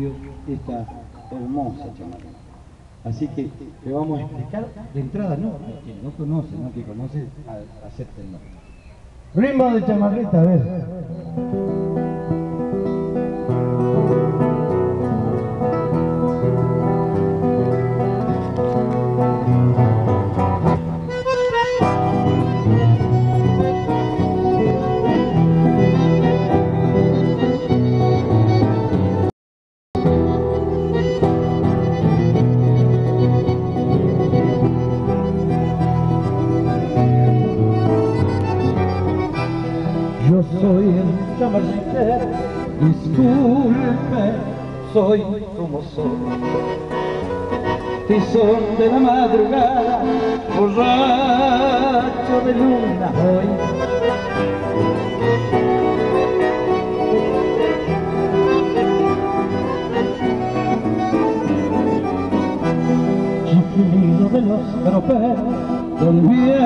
estudios esta hermosa chamarra. Así que le vamos a explicar de entrada, no, al que no conoce, no que conoce, acéptenlo. Ritmo de chamarrita, a ver. Yo soy el chamarrita, disculpe, soy como soy. Tizón de la madrugada, borracho de luna hoy. Chiflido de los troperos, del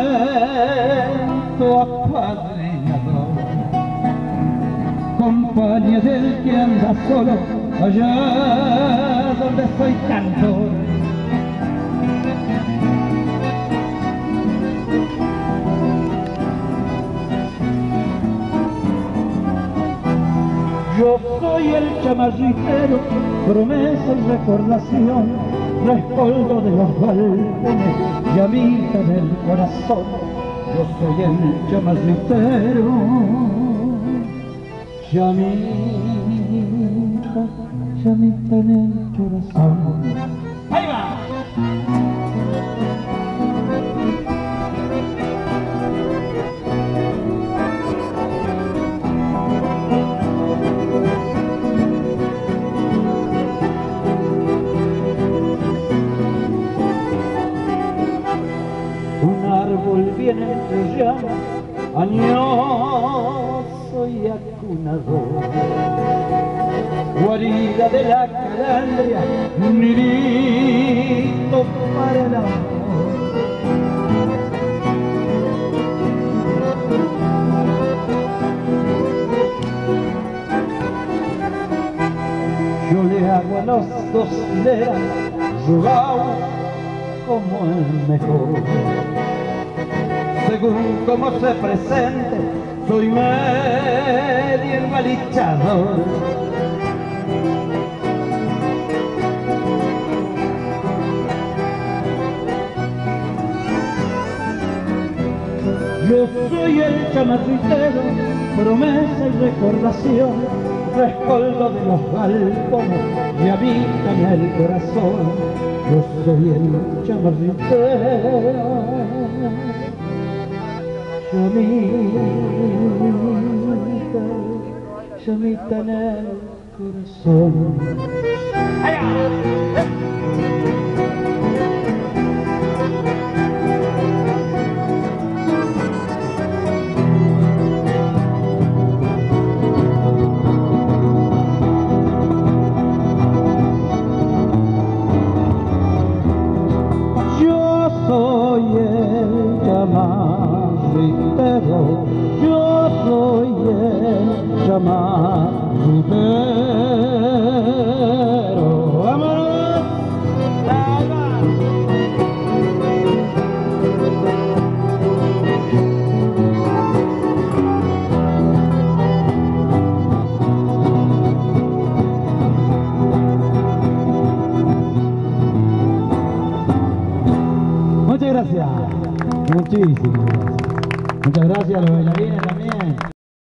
viento apadrinador. Compañía del que anda solo, allá donde soy cantor. Yo soy el chamarritero, promesa y recordación, rescoldo de los balcones, llamita en el corazón. Yo soy el chamarritero, llamita, llamita en el corazón. ¡Ahí va! Un árbol bien entre llamas, añoso y acunador, guarida de la calandria, nidito para el amor. Yo le hago a los dos hileras, rogao como el mejor. Según como se presente, soy medio envalichador. Yo soy el chamarritero, promesa y recordación, rescoldo de los galpones y habita en el corazón. Yo soy el chamarritero, llamita, llamita en el corazón. Yo soy el chamarritero, yo soy el chamarritero. ¡Vámonos! Muchas gracias, muchísimas gracias. Muchas gracias a los bailarines también.